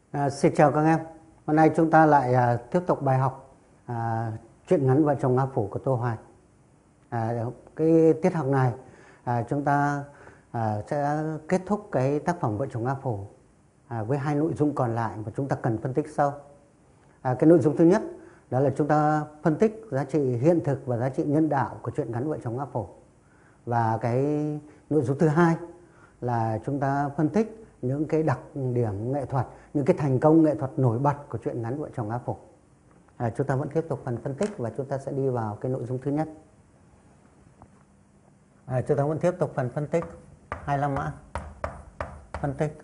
Xin chào các em. Hôm nay chúng ta lại tiếp tục bài học truyện ngắn Vợ chồng A Phủ của Tô Hoài. Cái tiết học này chúng ta sẽ kết thúc cái tác phẩm Vợ chồng A Phủ với hai nội dung còn lại mà chúng ta cần phân tích sâu. Cái nội dung thứ nhất đó là chúng ta phân tích giá trị hiện thực và giá trị nhân đạo của truyện ngắn Vợ chồng A Phủ. Và cái nội dung thứ hai là chúng ta phân tích những cái đặc điểm nghệ thuật, những cái thành công nghệ thuật nổi bật của truyện ngắn Vợ chồng A Phủ. Chúng ta vẫn tiếp tục phần phân tích và chúng ta sẽ đi vào cái nội dung thứ nhất. Chúng ta vẫn tiếp tục phần phân tích 25 mã. Phân tích.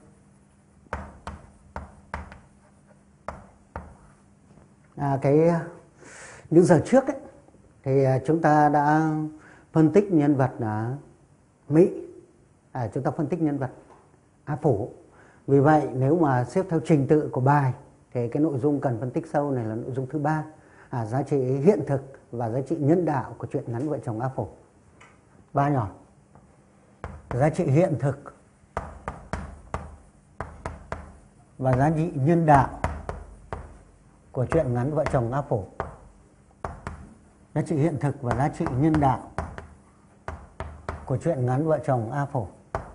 Những giờ trước ấy, thì chúng ta đã phân tích nhân vật Mỹ. Chúng ta phân tích nhân vật A Phủ. Vì vậy nếu mà xếp theo trình tự của bài thì cái nội dung cần phân tích sâu này là nội dung thứ ba, giá trị hiện thực và giá trị nhân đạo của truyện ngắn Vợ chồng A Phủ. Ba nhỏ. Giá trị hiện thực và giá trị nhân đạo của truyện ngắn Vợ chồng A Phủ. Giá trị hiện thực và giá trị nhân đạo của truyện ngắn Vợ chồng A Phủ.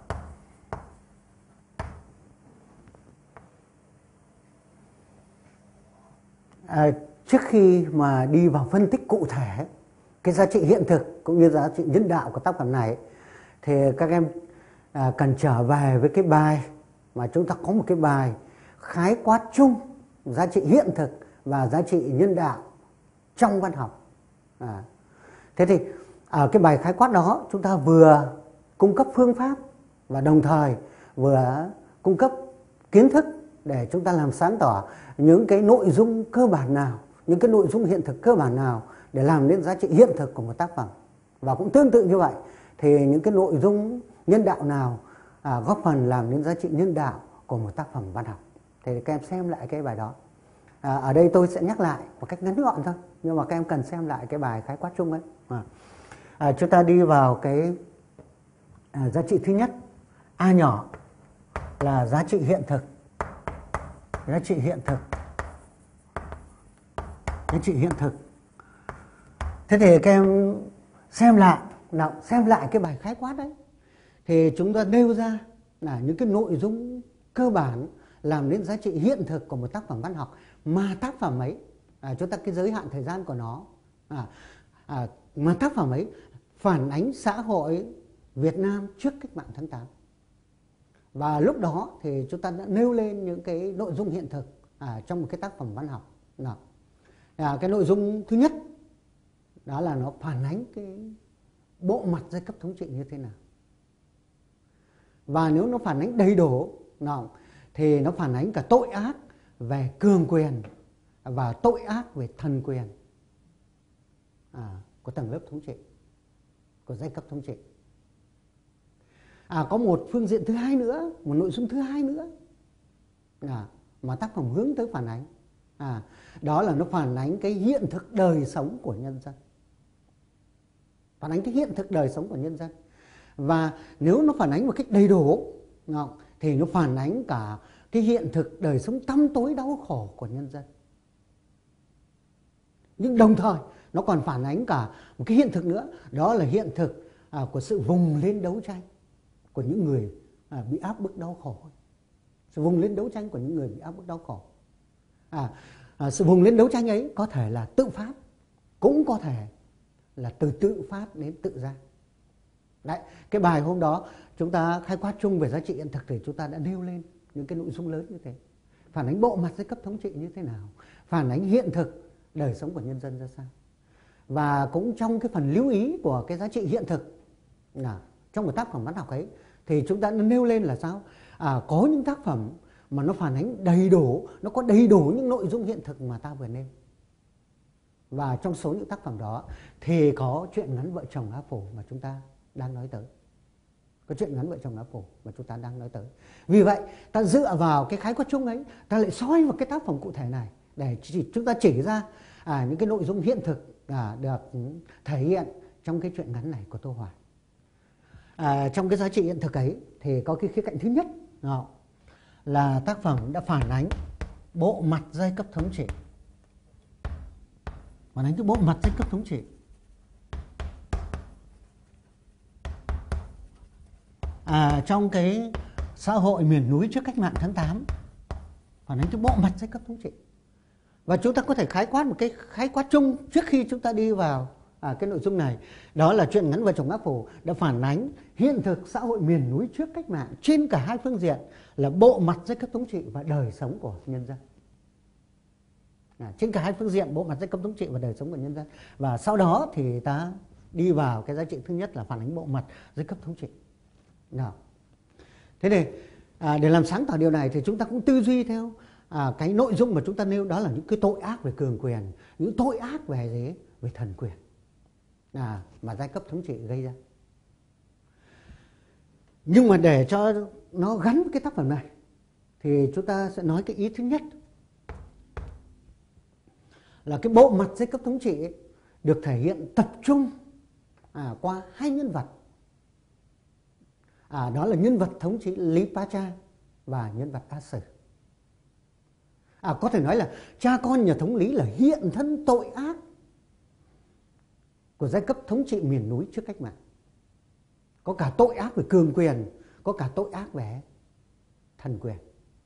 Trước khi mà đi vào phân tích cụ thể cái giá trị hiện thực cũng như giá trị nhân đạo của tác phẩm này thì các em cần trở về với cái bài mà chúng ta có một cái bài khái quát chung giá trị hiện thực và giá trị nhân đạo trong văn học. Thế thì ở cái bài khái quát đó chúng ta vừa cung cấp phương pháp và đồng thời vừa cung cấp kiến thức để chúng ta làm sáng tỏ những cái nội dung cơ bản nào, những cái nội dung hiện thực cơ bản nào để làm nên giá trị hiện thực của một tác phẩm. Và cũng tương tự như vậy thì những cái nội dung nhân đạo nào góp phần làm nên giá trị nhân đạo của một tác phẩm văn học. Thì các em xem lại cái bài đó. Ở đây tôi sẽ nhắc lại một cách ngắn gọn thôi, nhưng mà các em cần xem lại cái bài khái quát chung ấy. Chúng ta đi vào cái giá trị thứ nhất, A nhỏ là giá trị hiện thực. Giá trị hiện thực. Giá trị hiện thực. Thế thì các em xem lại cái bài khái quát đấy. Thì chúng ta nêu ra là những cái nội dung cơ bản làm nên giá trị hiện thực của một tác phẩm văn học mà tác phẩm ấy, chúng ta cái giới hạn thời gian của nó, mà tác phẩm ấy phản ánh xã hội Việt Nam trước cách mạng tháng 8. Và lúc đó thì chúng ta đã nêu lên những cái nội dung hiện thực trong một cái tác phẩm văn học. Cái nội dung thứ nhất đó là nó phản ánh cái bộ mặt giai cấp thống trị như thế nào. Và nếu nó phản ánh đầy đủ thì nó phản ánh cả tội ác về cường quyền và tội ác về thần quyền của tầng lớp thống trị, của giai cấp thống trị. Có một phương diện thứ hai nữa, một nội dung thứ hai nữa mà tác phẩm hướng tới phản ánh, đó là nó phản ánh cái hiện thực đời sống của nhân dân. Phản ánh cái hiện thực đời sống của nhân dân. Và nếu nó phản ánh một cách đầy đủ thì nó phản ánh cả cái hiện thực đời sống tăm tối đau khổ của nhân dân. Nhưng đồng thời nó còn phản ánh cả một cái hiện thực nữa, đó là hiện thực của sự vùng lên đấu tranh của những người bị áp bức đau khổ. Sự vùng lên đấu tranh của những người bị áp bức đau khổ. Sự vùng lên đấu tranh ấy có thể là tự phát, cũng có thể là từ tự phát đến tự giác. Đấy, cái bài hôm đó chúng ta khai quát chung về giá trị hiện thực thì chúng ta đã nêu lên những cái nội dung lớn như thế. Phản ánh bộ mặt giai cấp thống trị như thế nào, phản ánh hiện thực đời sống của nhân dân ra sao. Và cũng trong cái phần lưu ý của cái giá trị hiện thực trong một tác phẩm văn học ấy thì chúng ta nêu lên là sao? Có những tác phẩm mà nó phản ánh đầy đủ, nó có đầy đủ những nội dung hiện thực mà ta vừa nêu. Và trong số những tác phẩm đó thì có truyện ngắn Vợ chồng A Phủ mà chúng ta đang nói tới. Có truyện ngắn Vợ chồng A Phủ mà chúng ta đang nói tới. Vì vậy ta dựa vào cái khái quát chung ấy, ta lại soi vào cái tác phẩm cụ thể này để chúng ta chỉ ra những cái nội dung hiện thực được thể hiện trong cái truyện ngắn này của Tô Hoài. Trong cái giá trị hiện thực ấy thì có cái khía cạnh thứ nhất là tác phẩm đã phản ánh bộ mặt giai cấp thống trị. Phản ánh cái bộ mặt giai cấp thống trị. Trong cái xã hội miền núi trước cách mạng tháng 8, phản ánh cái bộ mặt giai cấp thống trị. Và chúng ta có thể khái quát một cái khái quát chung trước khi chúng ta đi vào cái nội dung này. Đó là truyện ngắn Vợ chồng Ác Phủ đã phản ánh hiện thực xã hội miền núi trước cách mạng trên cả hai phương diện là bộ mặt giai cấp thống trị và đời sống của nhân dân. Trên cả hai phương diện, bộ mặt giai cấp thống trị và đời sống của nhân dân. Và sau đó thì ta đi vào cái giá trị thứ nhất là phản ánh bộ mặt giai cấp thống trị. Nào. Thế để làm sáng tỏ điều này thì chúng ta cũng tư duy theo cái nội dung mà chúng ta nêu, đó là những cái tội ác về cường quyền, những tội ác về thần quyền mà giai cấp thống trị gây ra. Nhưng mà để cho nó gắn với cái tác phẩm này thì chúng ta sẽ nói cái ý thứ nhất là cái bộ mặt giai cấp thống trị ấy được thể hiện tập trung qua hai nhân vật. Đó là nhân vật thống trị Lý Pá Cha và nhân vật A Sử. Có thể nói là cha con nhà thống Lý là hiện thân tội ác của giai cấp thống trị miền núi trước cách mạng. Có cả tội ác về cường quyền, có cả tội ác về thần quyền.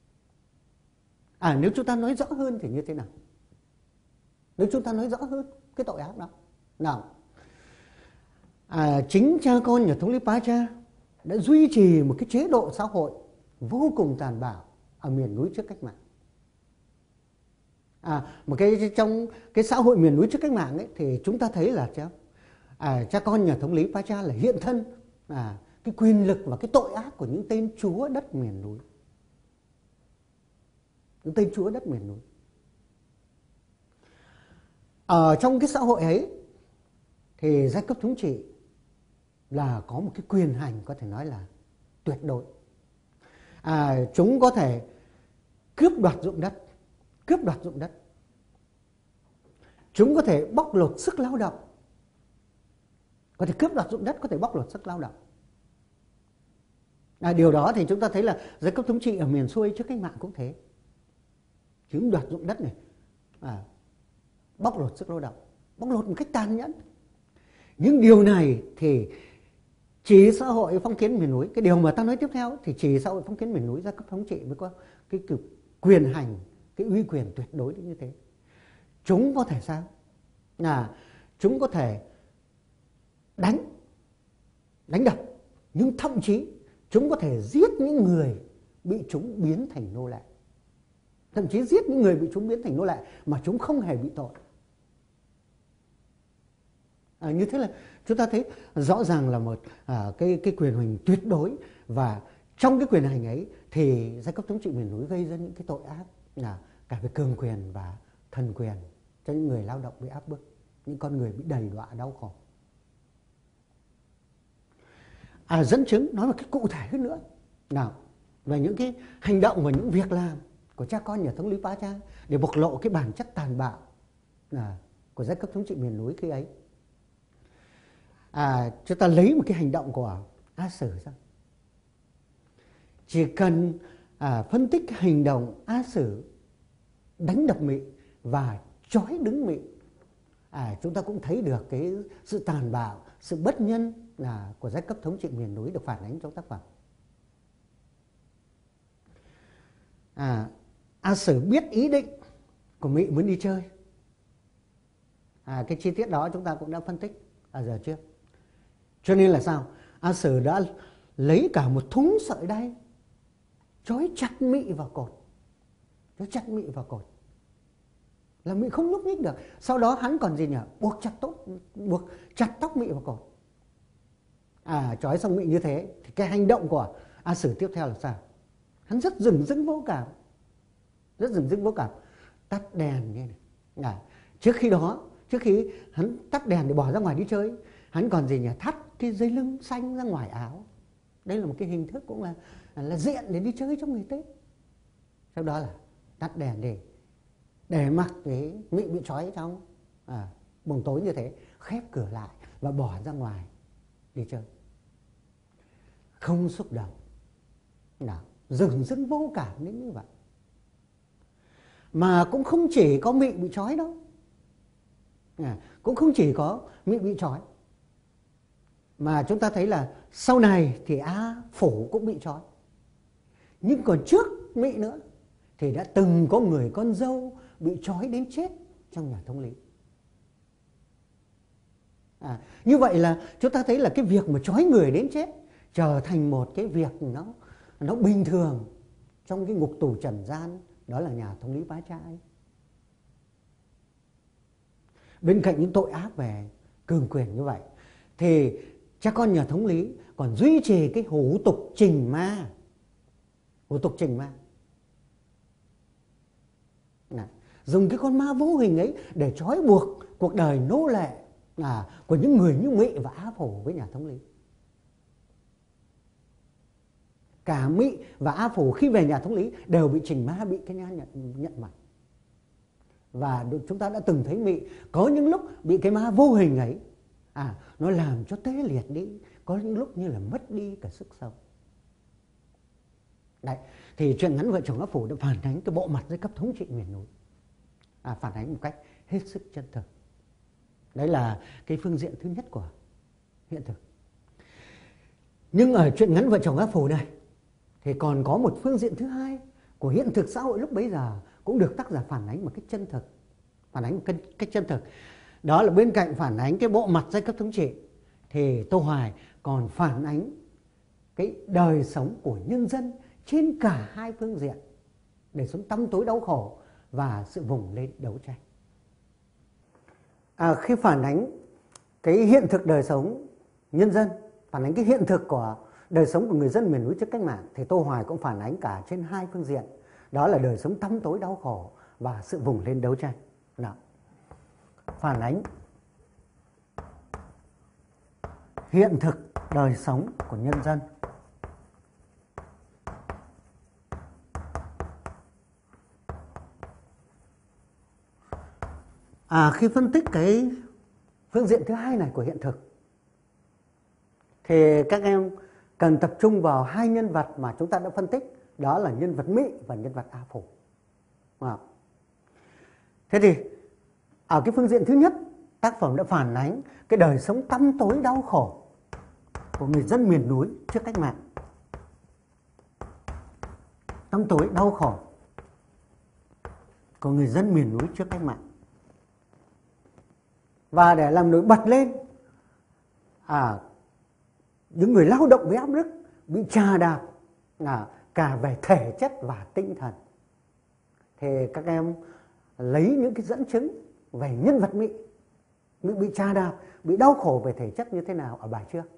Nếu chúng ta nói rõ hơn thì như thế nào? Nếu chúng ta nói rõ hơn cái tội ác đó. Nào, chính cha con nhà thống Lý Pá Cha đã duy trì một cái chế độ xã hội vô cùng tàn bạo ở miền núi trước cách mạng. Trong cái xã hội miền núi trước cách mạng ấy, thì chúng ta thấy là cha con nhà thống Lý Pá Cha là hiện thân cái quyền lực và cái tội ác của những tên chúa đất miền núi. Những tên chúa đất miền núi. Ở trong cái xã hội ấy thì giai cấp thống trị là có một cái quyền hành có thể nói là tuyệt đối. Chúng có thể cướp đoạt ruộng đất. Chúng có thể bóc lột sức lao động. Có thể cướp đoạt ruộng đất, có thể bóc lột sức lao động. Điều đó thì chúng ta thấy là giai cấp thống trị ở miền xuôi trước cách mạng cũng thế. Chúng đoạt ruộng đất này, bóc lột sức lao động, bóc lột một cách tàn nhẫn. Nhưng điều này thì chỉ xã hội phong kiến miền núi, cái điều mà ta nói tiếp theo thì chỉ xã hội phong kiến miền núi giai cấp thống trị mới có cái quyền hành, cái uy quyền tuyệt đối như thế. Chúng có thể sao? Chúng có thể đánh đập, nhưng thậm chí chúng có thể giết những người bị chúng biến thành nô lệ. Thậm chí giết những người bị chúng biến thành nô lệ mà chúng không hề bị tội. Như thế là chúng ta thấy rõ ràng là một cái quyền hành tuyệt đối. Và trong cái quyền hành ấy thì giai cấp thống trị miền núi gây ra những cái tội ác cả về cường quyền và thần quyền cho những người lao động bị áp bức, những con người bị đầy đọa đau khổ. Dẫn chứng nói một cách cụ thể hơn nữa về những cái hành động và những việc làm của cha con nhà thống Lý Pá Cha để bộc lộ cái bản chất tàn bạo của giai cấp thống trị miền núi khi ấy. Chúng ta lấy một cái hành động của A Sử ra. Chỉ cần phân tích hành động A Sử đánh đập Mị và trói đứng Mị, chúng ta cũng thấy được cái sự tàn bạo, sự bất nhân của giai cấp thống trị miền núi được phản ánh trong tác phẩm. A Sử biết ý định của Mị muốn đi chơi. Cái chi tiết đó chúng ta cũng đã phân tích ở giờ trước. Cho nên là sao? A Sử đã lấy cả một thúng sợi đay trói chặt Mị vào cột. Là Mị không nhúc nhích được. Sau đó hắn còn gì nhỉ? Buộc chặt tóc Mị vào cột. Trói xong Mị như thế thì cái hành động của A Sử tiếp theo là sao? Hắn rất dửng dưng vô cảm. Tắt đèn như này. Trước khi hắn tắt đèn để bỏ ra ngoài đi chơi, hắn còn gì nhỉ? Thắt cái dây lưng xanh ra ngoài áo. Đây là một cái hình thức cũng là diện để đi chơi trong ngày Tết. Sau đó là tắt đèn để mặc cái Mị bị trói trong buồng tối như thế, khép cửa lại và bỏ ra ngoài đi chơi. Không xúc động, dửng dưng vô cảm đến như vậy. Mà cũng không chỉ có Mị bị trói đâu. Cũng không chỉ có Mị bị trói. Mà chúng ta thấy là sau này thì A Phổ cũng bị trói. Nhưng còn trước Mị nữa thì đã từng có người con dâu bị trói đến chết trong nhà thống lý. Như vậy là chúng ta thấy là cái việc mà trói người đến chết trở thành một cái việc nó bình thường trong cái ngục tù trần gian, đó là nhà thống lý Bá Trại. Bên cạnh những tội ác về cường quyền như vậy thì cha con nhà thống lý còn duy trì cái hủ tục trình ma. Hủ tục trình ma. Dùng cái con ma vô hình ấy để trói buộc cuộc đời nô lệ của những người như Mị và Á Phổ với nhà thống lý. Cả Mị và Á Phổ khi về nhà thống lý đều bị trình ma, bị cái nhang nhận mặt. Và chúng ta đã từng thấy Mị có những lúc bị cái ma vô hình ấy nó làm cho tê liệt đi, có những lúc như là mất đi cả sức sống. Đấy, thì truyện ngắn Vợ chồng Á Phổ đã phản ánh cái bộ mặt giai cấp thống trị miền núi, phản ánh một cách hết sức chân thực. Đấy là cái phương diện thứ nhất của hiện thực. Nhưng ở truyện ngắn Vợ chồng Á Phổ này thì còn có một phương diện thứ hai của hiện thực xã hội lúc bấy giờ cũng được tác giả phản ánh một cách chân thực. Phản ánh một cách chân thực. Đó là bên cạnh phản ánh cái bộ mặt giai cấp thống trị thì Tô Hoài còn phản ánh cái đời sống của nhân dân trên cả hai phương diện, đời sống tăm tối đau khổ và sự vùng lên đấu tranh. Khi phản ánh cái hiện thực đời sống nhân dân, phản ánh cái hiện thực của đời sống của người dân miền núi trước cách mạng thì Tô Hoài cũng phản ánh cả trên hai phương diện, đó là đời sống tăm tối đau khổ và sự vùng lên đấu tranh. Nào, phản ánh hiện thực đời sống của nhân dân khi phân tích cái phương diện thứ hai này của hiện thực thì các em cần tập trung vào hai nhân vật mà chúng ta đã phân tích, đó là nhân vật Mị và nhân vật Á Phổ. Thế thì ở cái phương diện thứ nhất, tác phẩm đã phản ánh cái đời sống tăm tối đau khổ của người dân miền núi trước cách mạng. Tăm tối đau khổ của người dân miền núi trước cách mạng. Và để làm nổi bật lên những người lao động với áp bức, bị chà đạp cả về thể chất và tinh thần, thì các em lấy những cái dẫn chứng về nhân vật Mị bị chà đạp, bị đau khổ về thể chất như thế nào ở bài trước.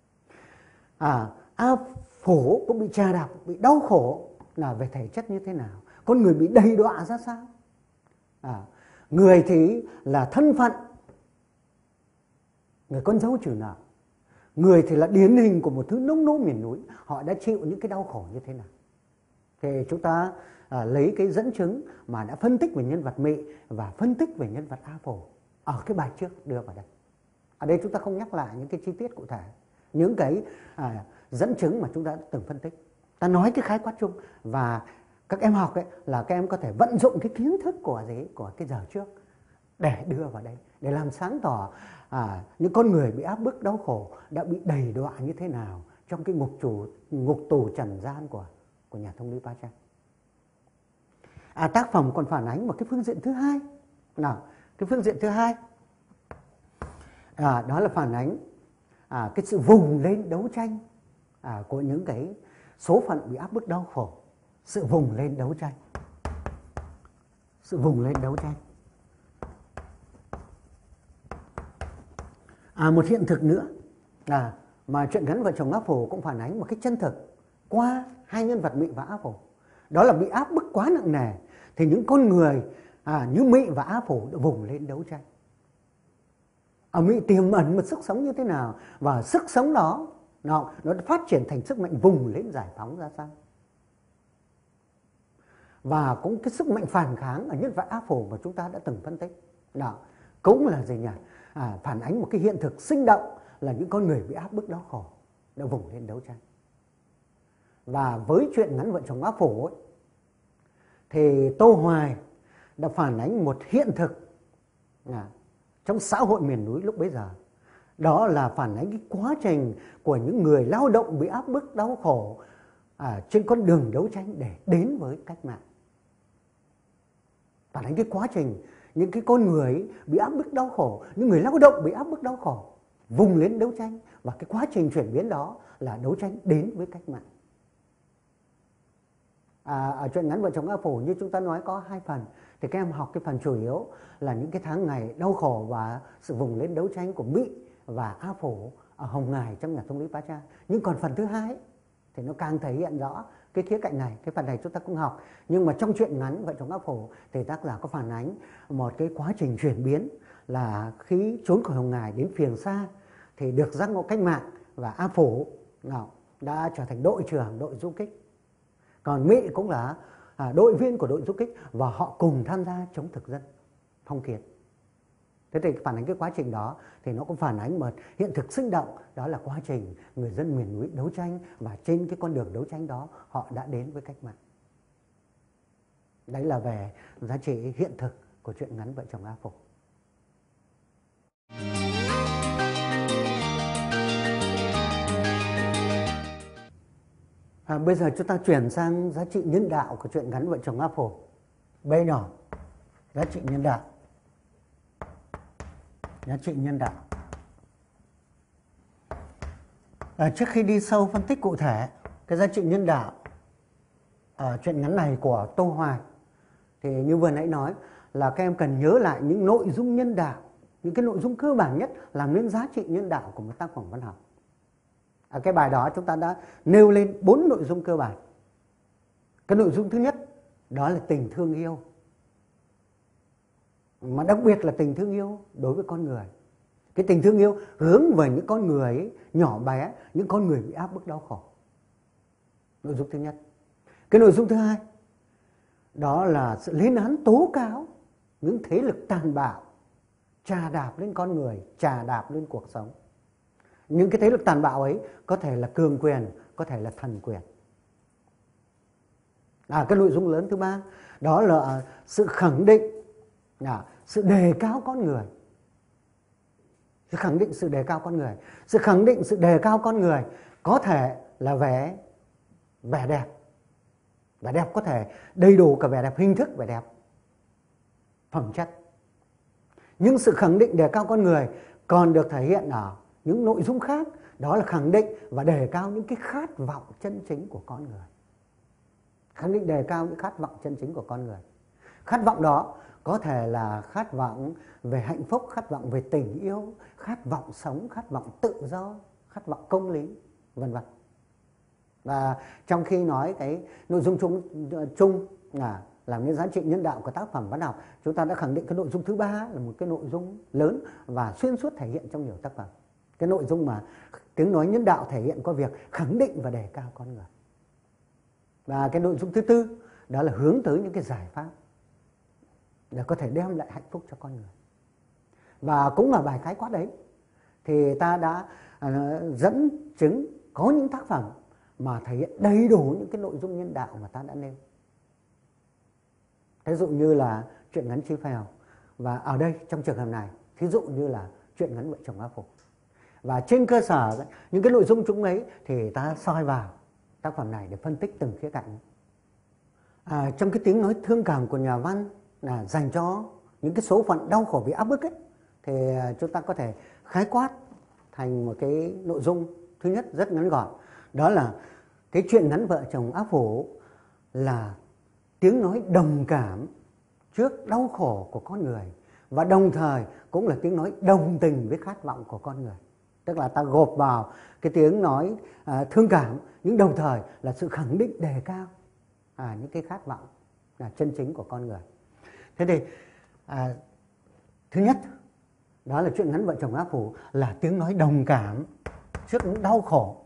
Á Phổ cũng bị chà đạp, bị đau khổ là về thể chất như thế nào, con người bị đầy đọa ra sao. Người thì là thân phận người con dâu trừ nợ, người thì là điển hình của một thứ nông nô miền núi, họ đã chịu những cái đau khổ như thế nào. Thì chúng ta lấy cái dẫn chứng mà đã phân tích về nhân vật Mị và phân tích về nhân vật Á Phổ ở cái bài trước đưa vào đây. Ở đây chúng ta không nhắc lại những cái chi tiết cụ thể, những cái dẫn chứng mà chúng ta đã từng phân tích. Ta nói cái khái quát chung và các em học ấy là các em có thể vận dụng cái kiến thức của cái giờ trước để đưa vào đây, để làm sáng tỏ những con người bị áp bức đau khổ đã bị đầy đọa như thế nào trong cái ngục tù trần gian của nhà thống lý Bá Trại. Tác phẩm còn phản ánh một cái phương diện thứ hai. Nào, cái phương diện thứ hai đó là phản ánh cái sự vùng lên đấu tranh của những cái số phận bị áp bức đau khổ, sự vùng lên đấu tranh, sự vùng lên đấu tranh. Một hiện thực nữa mà truyện ngắn Vợ chồng Á Phổ cũng phản ánh một cách chân thực qua hai nhân vật Mị và Á Phổ, đó là bị áp bức quá nặng nề thì những con người như Mị và Á Phổ đã vùng lên đấu tranh. Ở Mị tiềm ẩn một sức sống như thế nào, và sức sống đó nó phát triển thành sức mạnh vùng lên giải phóng ra sao. Và cũng cái sức mạnh phản kháng ở nhân vật Á Phổ mà chúng ta đã từng phân tích đó cũng là gì nhỉ? Phản ánh một cái hiện thực sinh động là những con người bị áp bức đau khổ đã vùng lên đấu tranh. Và với truyện ngắn Vợ chồng Á Phổ ấy, thì Tô Hoài đã phản ánh một hiện thực trong xã hội miền núi lúc bấy giờ. Đó là phản ánh cái quá trình của những người lao động bị áp bức đau khổ trên con đường đấu tranh để đến với cách mạng. Phản ánh cái quá trình những cái con người bị áp bức đau khổ, những người lao động bị áp bức đau khổ vùng lên đấu tranh, và cái quá trình chuyển biến đó là đấu tranh đến với cách mạng. Ở truyện ngắn Vợ chồng A Phổ như chúng ta nói có 2 phần, thì các em học cái phần chủ yếu là những cái tháng ngày đau khổ và sự vùng lên đấu tranh của Mỹ và A Phổ ở Hồng Ngài trong nhà thống lý Pá Cha. Nhưng còn phần thứ hai thì nó càng thể hiện rõ cái khía cạnh này. Cái phần này chúng ta cũng học, nhưng mà trong truyện ngắn Vợ chồng A Phổ thì tác giả có phản ánh một cái quá trình chuyển biến, là khi trốn khỏi Hồng Ngài đến Phiềng Sa thì được giác ngộ cách mạng, và A Phổ đã trở thành đội trưởng đội du kích, còn Mỹ cũng là đội viên của đội du kích, và họ cùng tham gia chống thực dân phong kiến. Thế thì phản ánh cái quá trình đó thì nó cũng phản ánh một hiện thực sinh động, đó là quá trình người dân miền núi đấu tranh, và trên cái con đường đấu tranh đó họ đã đến với cách mạng. Đấy là về giá trị hiện thực của truyện ngắn Vợ chồng A Phổ. Bây giờ chúng ta chuyển sang giá trị nhân đạo của truyện ngắn Vợ chồng A Phổ. B nhỏ, giá trị nhân đạo. Giá trị nhân đạo. Trước khi đi sâu phân tích cụ thể cái giá trị nhân đạo ở truyện ngắn này của Tô Hoài, thì như vừa nãy nói là các em cần nhớ lại những nội dung nhân đạo, những cái nội dung cơ bản nhất làm nên giá trị nhân đạo của một tác phẩm văn học. Cái bài đó chúng ta đã nêu lên 4 nội dung cơ bản. Cái nội dung thứ nhất đó là tình thương yêu, mà đặc biệt là tình thương yêu đối với con người. Cái tình thương yêu hướng về những con người nhỏ bé, những con người bị áp bức đau khổ. Nội dung thứ nhất. Cái nội dung thứ hai đó là sự lên án tố cáo những thế lực tàn bạo chà đạp lên con người, chà đạp lên cuộc sống. Những cái thế lực tàn bạo ấy có thể là cường quyền, có thể là thần quyền. Cái nội dung lớn thứ ba đó là sự khẳng định, sự đề cao con người. Sự khẳng định, sự đề cao con người. Sự khẳng định, sự đề cao con người có thể là vẻ đẹp. Vẻ đẹp có thể đầy đủ cả vẻ đẹp hình thức, vẻ đẹp phẩm chất. Nhưng sự khẳng định đề cao con người còn được thể hiện ở những nội dung khác, đó là khẳng định và đề cao những cái khát vọng chân chính của con người. Khẳng định đề cao những khát vọng chân chính của con người. Khát vọng đó có thể là khát vọng về hạnh phúc, khát vọng về tình yêu, khát vọng sống, khát vọng tự do, khát vọng công lý, vân vân. Và trong khi nói cái nội dung chung làm nên giá trị nhân đạo của tác phẩm văn học, chúng ta đã khẳng định cái nội dung thứ ba là một cái nội dung lớn và xuyên suốt thể hiện trong nhiều tác phẩm. Cái nội dung mà tiếng nói nhân đạo thể hiện qua việc khẳng định và đề cao con người. Và cái nội dung thứ tư đó là hướng tới những cái giải pháp để có thể đem lại hạnh phúc cho con người. Và cũng ở bài khái quát đấy thì ta đã dẫn chứng có những tác phẩm mà thể hiện đầy đủ những cái nội dung nhân đạo mà ta đã nêu. Ví dụ như là truyện ngắn Chi Phèo, và ở đây trong trường hợp này thí dụ như là truyện ngắn Vợ chồng A Phổ. Và trên cơ sở những cái nội dung chúng ấy thì ta soi vào tác phẩm này để phân tích từng khía cạnh. Trong cái tiếng nói thương cảm của nhà văn là dành cho những cái số phận đau khổ vì áp bức ấy, thì chúng ta có thể khái quát thành một cái nội dung thứ nhất rất ngắn gọn, đó là cái truyện ngắn Vợ chồng A Phổ là tiếng nói đồng cảm trước đau khổ của con người, và đồng thời cũng là tiếng nói đồng tình với khát vọng của con người. Tức là ta gộp vào cái tiếng nói thương cảm, nhưng đồng thời là sự khẳng định đề cao những cái khát vọng chân chính của con người. Thế thì thứ nhất đó là truyện ngắn Vợ chồng A Phổ là tiếng nói đồng cảm trước những đau khổ.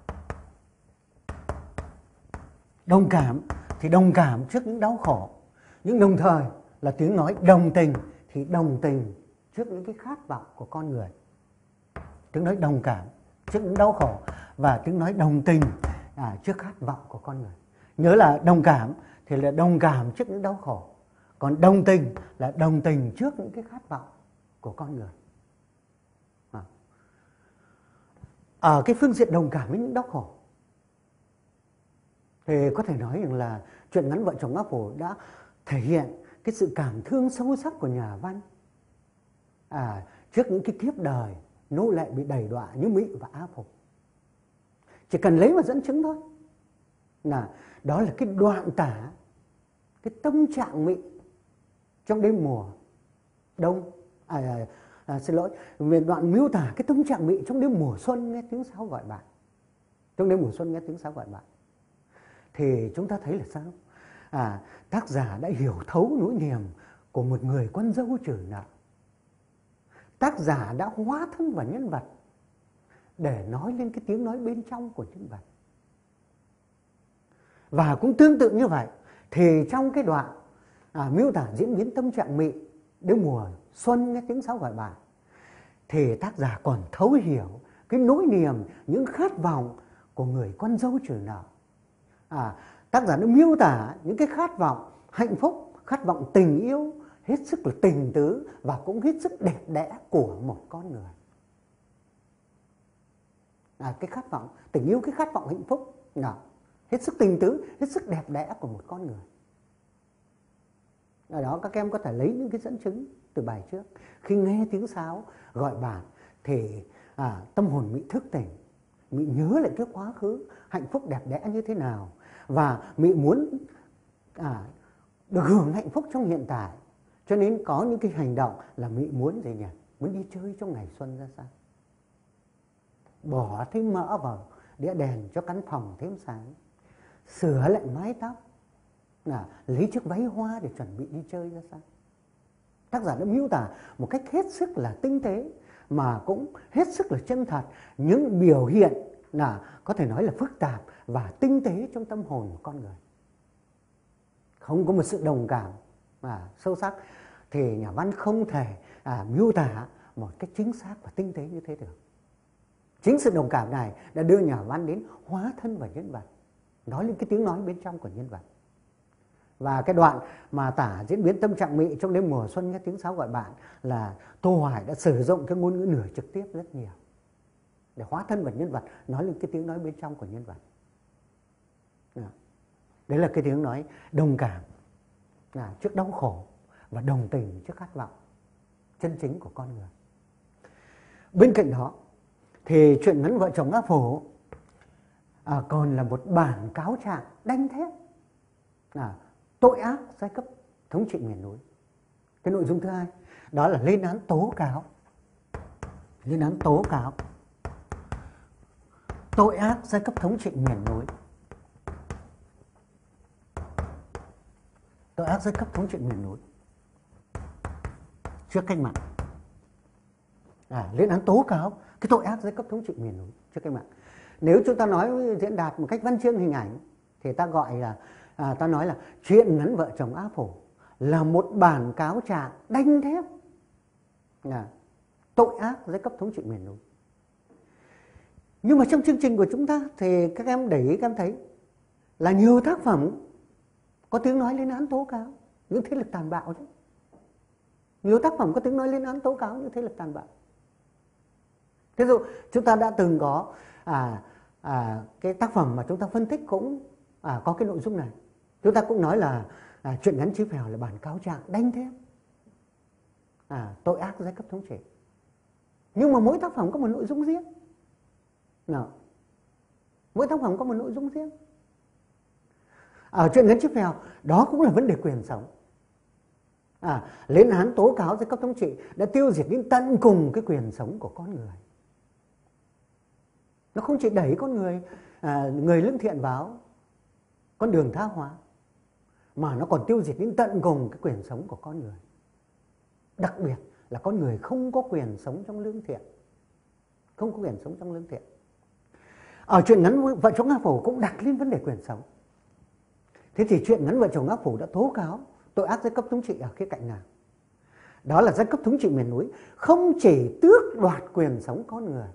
Đồng cảm thì đồng cảm trước những đau khổ, nhưng đồng thời là tiếng nói đồng tình thì đồng tình trước những cái khát vọng của con người. Tiếng nói đồng cảm trước những đau khổ và tiếng nói đồng tình trước khát vọng của con người. Nhớ là đồng cảm thì là đồng cảm trước những đau khổ, Còn đồng tình là đồng tình trước những cái khát vọng của con người. Ở cái phương diện đồng cảm với những đau khổ thì có thể nói rằng là truyện ngắn Vợ chồng Ác Phổ đã thể hiện cái sự cảm thương sâu sắc của nhà văn trước những cái kiếp đời nô lệ bị đày đọa như Mị và Á Phổ. Chỉ cần lấy mà dẫn chứng thôi, là đó là cái đoạn tả cái tâm trạng Mị trong đêm mùa đông, xin lỗi, về đoạn miêu tả cái tâm trạng Mị trong đêm mùa xuân nghe tiếng sáo gọi bạn. Trong đêm mùa xuân nghe tiếng sáo gọi bạn thì chúng ta thấy là sao? Tác giả đã hiểu thấu nỗi niềm của một người con dâu trừ nợ. Tác giả đã hóa thân vào nhân vật để nói lên cái tiếng nói bên trong của nhân vật. Và cũng tương tự như vậy thì trong cái đoạn miêu tả diễn biến tâm trạng Mị đêm mùa xuân nghe tiếng sáo gọi bạn thì tác giả còn thấu hiểu cái nỗi niềm, những khát vọng của người con dâu trừ nợ. Tác giả đã miêu tả những cái khát vọng hạnh phúc, khát vọng tình yêu hết sức là tình tứ và cũng hết sức đẹp đẽ của một con người. Cái khát vọng tình yêu, cái khát vọng hạnh phúc hết sức tình tứ, hết sức đẹp đẽ của một con người. Ở đó các em có thể lấy những cái dẫn chứng từ bài trước. Khi nghe tiếng sáo gọi bạn thì tâm hồn Mị thức tỉnh, Mị nhớ lại cái quá khứ hạnh phúc đẹp đẽ như thế nào, và Mị muốn được hưởng hạnh phúc trong hiện tại. Cho nên có những cái hành động là Mị muốn gì nhỉ? Muốn đi chơi trong ngày xuân ra sao? Bỏ thêm mỡ vào đĩa đèn cho căn phòng thêm sáng, sửa lại mái tóc, lấy chiếc váy hoa để chuẩn bị đi chơi ra sao. Tác giả đã miêu tả một cách hết sức là tinh tế mà cũng hết sức là chân thật những biểu hiện có thể nói là phức tạp và tinh tế trong tâm hồn của con người. Không có một sự đồng cảm sâu sắc thì nhà văn không thể miêu tả một cách chính xác và tinh tế như thế được. Chính sự đồng cảm này đã đưa nhà văn đến hóa thân vào nhân vật, nói lên cái tiếng nói bên trong của nhân vật. Và cái đoạn mà tả diễn biến tâm trạng Mị trong đêm mùa xuân nghe tiếng sáo gọi bạn là Tô Hoài đã sử dụng cái ngôn ngữ nửa trực tiếp rất nhiều để hóa thân vào nhân vật, nói lên cái tiếng nói bên trong của nhân vật. Đấy là cái tiếng nói đồng cảm trước đau khổ và đồng tình trước khát vọng chân chính của con người. Bên cạnh đó thì truyện ngắn Vợ chồng Ác Phổ còn là một bản cáo trạng đanh thép tội ác giai cấp thống trị miền núi. Cái nội dung thứ hai đó là lên án tố cáo, lên án tố cáo tội ác giai cấp thống trị miền núi, tội ác giai cấp thống trị miền núi trước cách mạng. Lên án tố cáo cái tội ác giai cấp thống trị miền núi trước cách mạng. Nếu chúng ta nói diễn đạt một cách văn chương hình ảnh thì ta gọi là ta nói là truyện ngắn Vợ chồng Ác Phổ là một bản cáo trạng đanh thép tội ác giai cấp thống trị miền núi. Nhưng mà trong chương trình của chúng ta thì các em để ý, các em thấy là nhiều tác phẩm có tiếng nói lên án tố cáo những thế lực tàn bạo chứ. Nhiều tác phẩm có tiếng nói lên án tố cáo những thế lực tàn bạo. Ví dụ chúng ta đã từng có cái tác phẩm mà chúng ta phân tích cũng có cái nội dung này. Chúng ta cũng nói là truyện ngắn Chí Phèo là bản cáo trạng đanh thép tội ác giai cấp thống trị. Nhưng mà mỗi tác phẩm có một nội dung riêng. Mỗi tác phẩm có một nội dung riêng. Ở truyện ngắn Chí Phèo đó cũng là vấn đề quyền sống. Lên án tố cáo giai cấp thống trị đã tiêu diệt đến tận cùng cái quyền sống của con người. Nó không chỉ đẩy con người lương thiện vào con đường tha hóa, mà nó còn tiêu diệt đến tận cùng cái quyền sống của con người. Đặc biệt là con người không có quyền sống trong lương thiện, không có quyền sống trong lương thiện. Ở truyện ngắn Vợ chồng Ác Phổ cũng đặt lên vấn đề quyền sống. Thế thì truyện ngắn Vợ chồng Ác Phổ đã tố cáo tội ác giai cấp thống trị ở khía cạnh nào? Đó là giai cấp thống trị miền núi không chỉ tước đoạt quyền sống con người,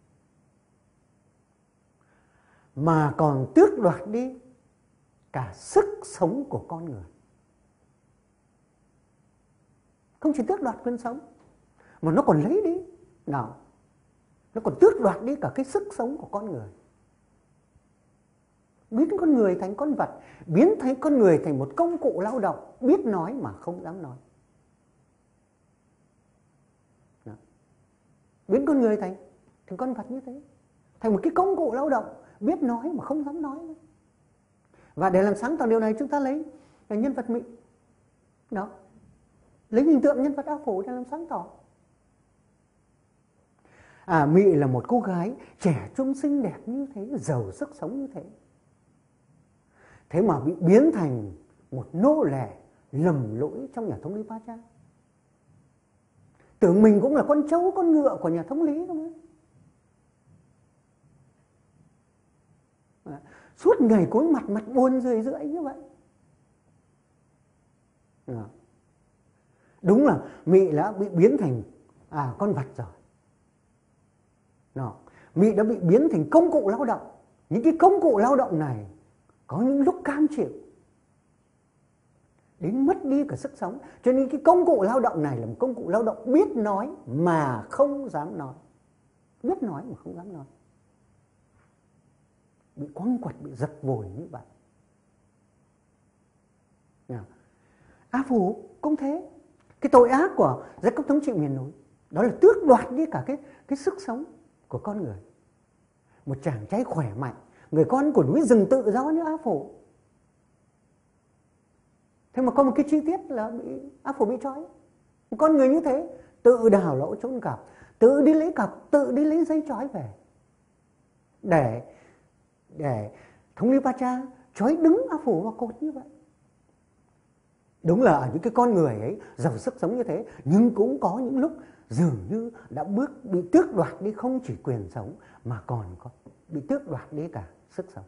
mà còn tước đoạt đi cả sức sống của con người. Không chỉ tước đoạt quyền sống, mà nó còn lấy đi, nào, nó còn tước đoạt đi cả cái sức sống của con người. Biến con người thành con vật, biến thành con người thành một công cụ lao động, biết nói mà không dám nói. Đó. Biến con người thành con vật như thế, thành một cái công cụ lao động, biết nói mà không dám nói. Và để làm sáng tỏ điều này, chúng ta lấy nhân vật Mị. Đó, lấy hình tượng nhân vật A Phủ để làm sáng tỏ. Mị là một cô gái trẻ trung xinh đẹp như thế, giàu sức sống như thế. Thế mà bị biến thành một nô lệ lầm lỗi trong nhà thống lý Pacha. Tưởng mình cũng là con trâu con ngựa của nhà thống lý không ấy. Suốt ngày cúi mặt buồn rười rượi như vậy. Đúng là Mị đã bị biến thành con vật rồi. Mị đã bị biến thành công cụ lao động. Những cái công cụ lao động này có những lúc cam chịu đến mất đi cả sức sống. Cho nên cái công cụ lao động này là một công cụ lao động biết nói mà không dám nói. Biết nói mà không dám nói. Bị quăng quật, bị giật vội như vậy. A Phủ cũng thế. Cái tội ác của giai cấp thống trị miền núi đó là tước đoạt đi cả cái sức sống của con người. Một chàng trai khỏe mạnh, người con của núi rừng tự do như A Phủ. Thế mà có một cái chi tiết là A Phủ bị trói. Một con người như thế tự đào lỗ chôn cặp, tự đi lấy cặp, tự đi lấy dây trói về để thống lý Pacha trói đứng A Phủ vào cột như vậy. Đúng là ở những cái con người ấy giàu sức sống như thế, nhưng cũng có những lúc dường như đã bị tước đoạt đi không chỉ quyền sống mà còn bị tước đoạt đi cả sức sống.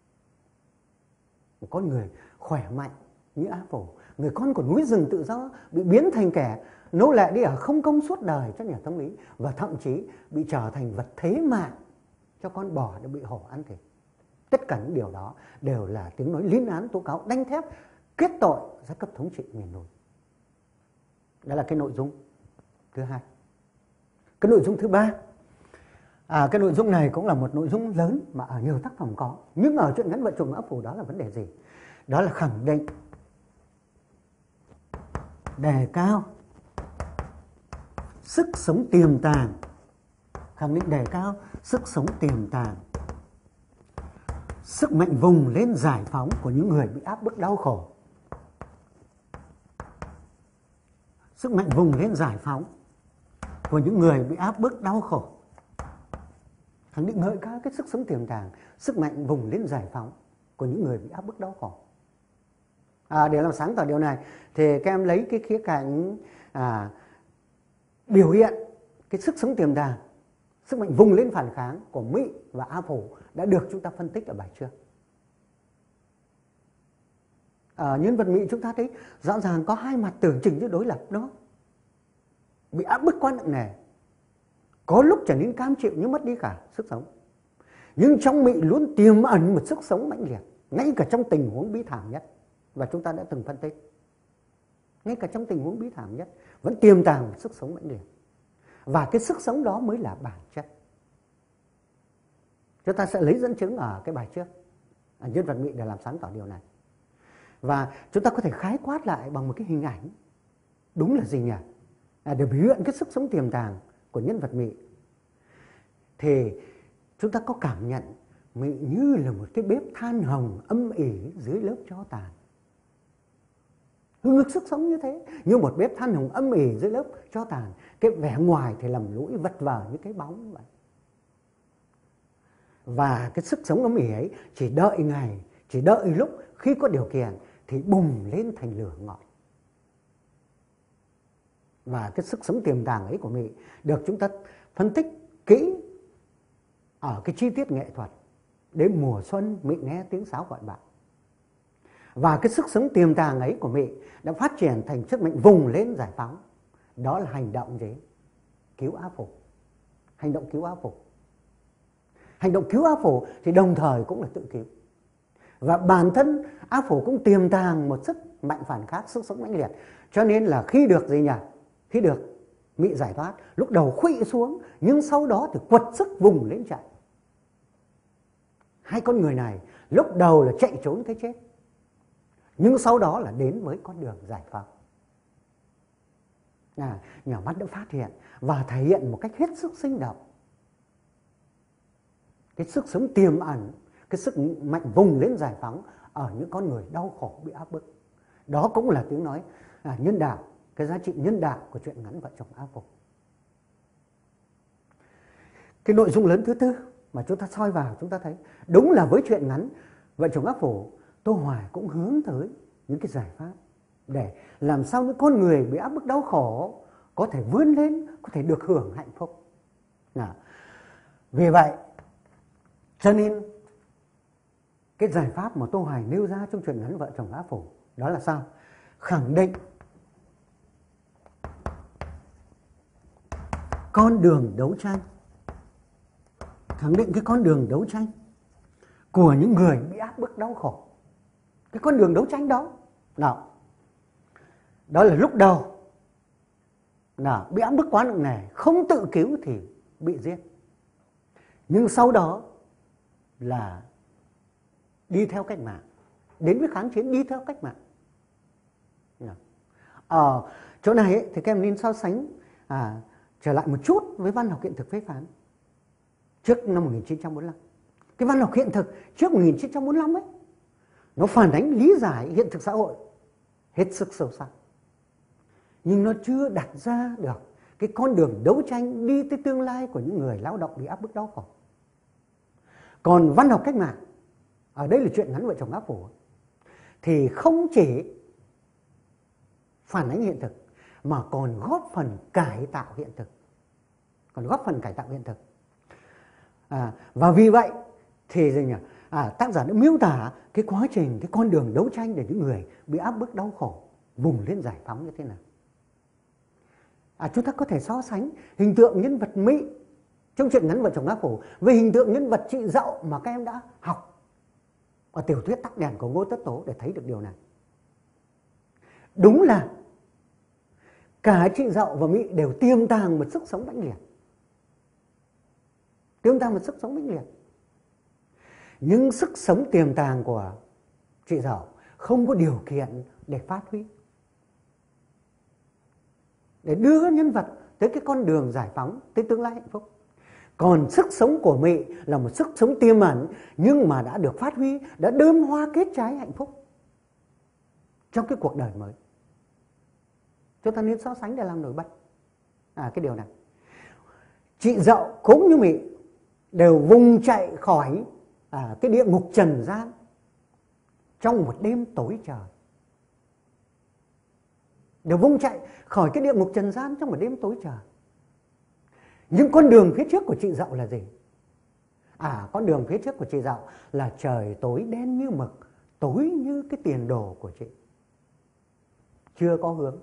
Một con người khỏe mạnh như A Phủ, người con của núi rừng tự do, bị biến thành kẻ nô lệ đi ở không công suốt đời cho nhà thống lý, và thậm chí bị trở thành vật thế mạng cho con bò để bị hổ ăn thịt. Tất cả những điều đó đều là tiếng nói liên án tố cáo đanh thép kết tội giai cấp thống trị miền núi. Đó là cái nội dung thứ hai. Cái nội dung thứ ba, cái nội dung này cũng là một nội dung lớn mà ở nhiều tác phẩm có, nhưng ở truyện ngắn Vợ Chồng A Phủ đó là vấn đề gì? Đó là khẳng định, đề cao sức sống tiềm tàng, khẳng định đề cao sức sống tiềm tàng, sức mạnh vùng lên giải phóng của những người bị áp bức đau khổ. Sức mạnh vùng lên giải phóng của những người bị áp bức đau khổ. Khẳng định ngợi ca cái sức sống tiềm tàng, sức mạnh vùng lên giải phóng của những người bị áp bức đau khổ. Để làm sáng tỏ điều này thì các em lấy cái khía cạnh biểu hiện cái sức sống tiềm tàng, sức mạnh vùng lên phản kháng của Mị và A Phủ đã được chúng ta phân tích ở bài trước. Nhân vật Mị chúng ta thấy rõ ràng có hai mặt tưởng chừng như đối lập đó. Bị áp bức quá nặng nề, có lúc trở nên cam chịu nhưng mất đi cả sức sống. Nhưng trong Mị luôn tiềm ẩn một sức sống mãnh liệt, ngay cả trong tình huống bi thảm nhất. Và chúng ta đã từng phân tích, ngay cả trong tình huống bi thảm nhất vẫn tiềm tàng một sức sống mãnh liệt. Và cái sức sống đó mới là bản chất. Chúng ta sẽ lấy dẫn chứng ở cái bài trước, nhân vật Mị, để làm sáng tỏ điều này. Và chúng ta có thể khái quát lại bằng một cái hình ảnh. Đúng là gì nhỉ? Để biểu hiện cái sức sống tiềm tàng của nhân vật Mị, thì chúng ta có cảm nhận Mị như là một cái bếp than hồng âm ỉ dưới lớp tro tàn. Hưng hực sức sống như thế, như một bếp than hồng âm ỉ dưới lớp tro tàn. Cái vẻ ngoài thì lầm lũi vật vờ như cái bóng vậy. Và cái sức sống âm ỉ ấy chỉ đợi ngày, chỉ đợi lúc khi có điều kiện thì bùng lên thành lửa ngọn. Và cái sức sống tiềm tàng ấy của Mị được chúng ta phân tích kỹ ở cái chi tiết nghệ thuật. Đến mùa xuân Mị nghe tiếng sáo gọi bạn. Và cái sức sống tiềm tàng ấy của Mị đã phát triển thành sức mạnh vùng lên giải phóng. Đó là hành động gì? Cứu A Phủ. Hành động cứu A Phủ. Hành động cứu A Phủ thì đồng thời cũng là tự cứu. Và bản thân A Phủ cũng tiềm tàng một sức mạnh phản kháng, sức sống mãnh liệt. Cho nên là khi được gì nhỉ? khi được Mị giải thoát, lúc đầu khuỵu xuống nhưng sau đó thì quật sức vùng lên chạy. Hai con người này lúc đầu là chạy trốn cái chết, nhưng sau đó là đến với con đường giải phóng. Nhà mắt đã phát hiện và thể hiện một cách hết sức sinh động cái sức sống tiềm ẩn, cái sức mạnh vùng lên giải phóng ở những con người đau khổ bị áp bức. Đó cũng là tiếng nói nhân đạo, cái giá trị nhân đạo của truyện ngắn Vợ Chồng Ác Phủ. Cái nội dung lớn thứ tư mà chúng ta soi vào, chúng ta thấy đúng là với truyện ngắn Vợ Chồng Ác Phủ, Tô Hoài cũng hướng tới những cái giải pháp để làm sao những con người bị áp bức đau khổ có thể vươn lên, có thể được hưởng hạnh phúc. Vì vậy cho nên cái giải pháp mà Tô Hoài nêu ra trong truyện ngắn Vợ Chồng Ác Phủ đó là sao? Khẳng định con đường đấu tranh, khẳng định cái con đường đấu tranh của những người bị áp bức đau khổ. Cái con đường đấu tranh đó đó là lúc đầu bị áp bức quá nặng nề, không tự cứu thì bị giết, nhưng sau đó là đi theo cách mạng, đến với kháng chiến đi theo cách mạng. Ở chỗ này ấy, thì các em nên so sánh trở lại một chút với văn học hiện thực phê phán trước năm 1945. Cái văn học hiện thực trước 1945 ấy, nó phản ánh lý giải hiện thực xã hội hết sức sâu sắc, nhưng nó chưa đặt ra được cái con đường đấu tranh đi tới tương lai của những người lao động bị áp bức đau khổ. Còn văn học cách mạng, ở đây là truyện ngắn Vợ Chồng Ác Phủ, thì không chỉ phản ánh hiện thực mà còn góp phần cải tạo hiện thực, và vì vậy thì tác giả đã miêu tả cái quá trình, cái con đường đấu tranh để những người bị áp bức đau khổ vùng lên giải phóng như thế nào. Chúng ta có thể so sánh hình tượng nhân vật Mị trong truyện ngắn Vợ Chồng Ác Phủ với hình tượng nhân vật chị Dậu mà các em đã học ở tiểu thuyết Tắt Đèn của Ngô Tất Tố để thấy được điều này. Đúng là cả chị Dậu và Mị đều tiềm tàng một sức sống mãnh liệt, nhưng sức sống tiềm tàng của chị Dậu không có điều kiện để phát huy, để đưa nhân vật tới cái con đường giải phóng, tới tương lai hạnh phúc. Còn sức sống của Mị là một sức sống tiềm ẩn, nhưng mà đã được phát huy, đã đơm hoa kết trái hạnh phúc trong cái cuộc đời mới. Chúng ta nên so sánh để làm nổi bật cái điều này. Chị Dậu cũng như Mị đều vùng chạy khỏi cái địa ngục trần gian trong một đêm tối trời. Đều vùng chạy khỏi cái địa ngục trần gian trong một đêm tối trời. Nhưng con đường phía trước của chị Dậu là gì? Con đường phía trước của chị Dậu là trời tối đen như mực, tối như cái tiền đồ của chị. Chưa có hướng,